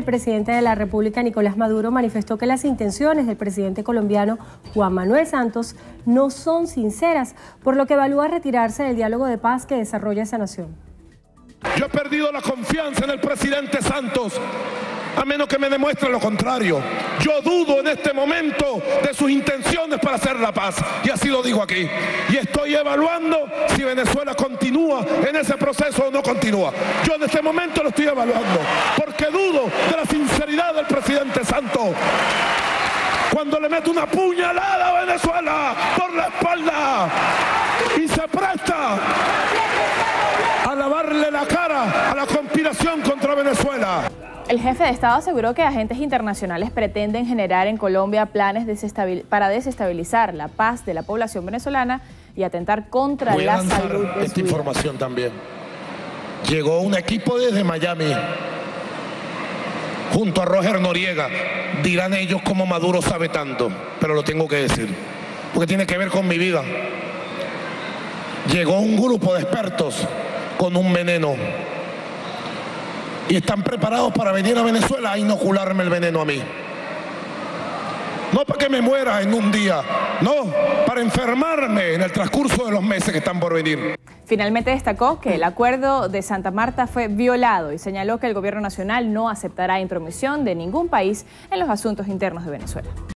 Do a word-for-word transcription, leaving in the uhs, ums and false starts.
presidente de la República, Nicolás Maduro, manifestó que las intenciones del presidente colombiano Juan Manuel Santos no son sinceras, por lo que evalúa retirarse del diálogo de paz que desarrolla esa nación. Yo he perdido la confianza en el presidente Santos, a menos que me demuestre lo contrario. Yo dudo en este momento de sus intenciones para hacer la paz, y así lo digo aquí. Y estoy evaluando si Venezuela continúa en ese proceso o no continúa. Yo en este momento lo estoy evaluando, porque dudo de la sinceridad del presidente Santos cuando le mete una puñalada a Venezuela por la espalda y se presta a lavarle la cara a la conspiración contra Venezuela. El jefe de Estado aseguró que agentes internacionales pretenden generar en Colombia planes desestabil- para desestabilizar la paz de la población venezolana y atentar contra Voy a la lanzar salud de esta su vida. información también. Llegó un equipo desde Miami junto a Roger Noriega. Dirán ellos cómo Maduro sabe tanto, pero lo tengo que decir, porque tiene que ver con mi vida. Llegó un grupo de expertos con un veneno y están preparados para venir a Venezuela a inocularme el veneno a mí. No para que me muera en un día, no, para enfermarme en el transcurso de los meses que están por venir. Finalmente destacó que el acuerdo de Santa Marta fue violado y señaló que el gobierno nacional no aceptará intromisión de ningún país en los asuntos internos de Venezuela.